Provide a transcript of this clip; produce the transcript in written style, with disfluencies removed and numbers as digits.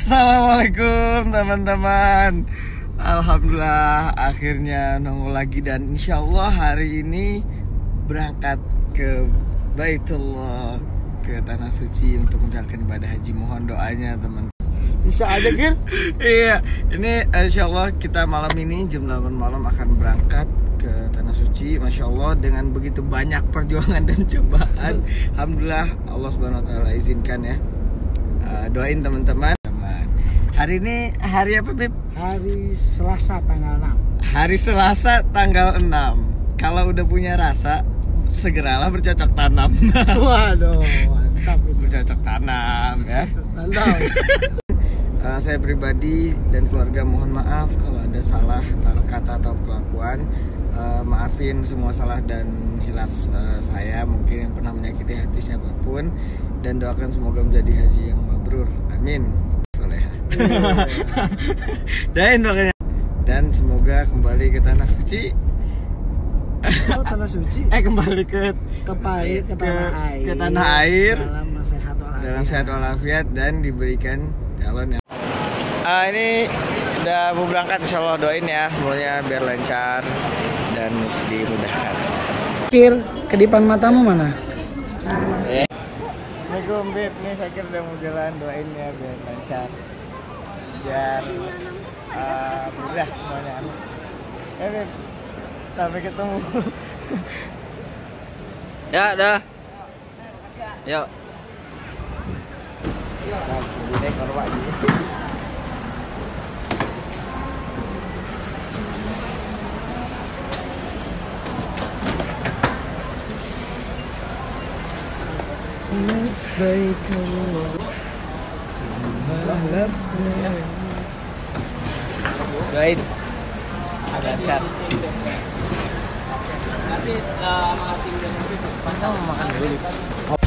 Assalamualaikum teman-teman. Alhamdulillah akhirnya nongol lagi dan insya Allah hari ini berangkat ke Baitullah, ke Tanah Suci untuk menjalankan ibadah haji. Mohon doanya teman. Bisa aja Gir. Iya, ini insya Allah kita malam ini jam 8 malam akan berangkat ke Tanah Suci. Masya Allah dengan begitu banyak perjuangan dan cobaan. Alhamdulillah Allah Subhanahu Wa Taala izinkan ya. Doain teman-teman. Hari ini hari apa Bib? Hari Selasa tanggal 6. Hari Selasa tanggal 6. Kalau udah punya rasa, segeralah bercocok tanam. Waduh, mantap itu. Bercocok tanam ya. Mantap. Saya pribadi dan keluarga mohon maaf kalau ada salah kata atau kelakuan. Maafin semua salah dan hilaf saya mungkin yang pernah menyakiti hati siapapun, dan doakan semoga menjadi haji yang mabrur. Amin. Dan semoga kembali ke Tanah Suci. Oh, Tanah Suci. Kembali ke tanah air dalam sehat walafiat dan diberikan calon yang. Ini udah mau berangkat, insya Allah doain ya semuanya biar lancar dan dimudahkan. Kir, kedipan matamu mana? Assalamualaikum Beb, nih saya kira udah mau jalan, doain ya biar lancar, biar mudah semuanya. Beb, sampai ketemu. Ya, dah. Yuk. Ini korban ini. Baik. Lancar. Nanti makan dulu.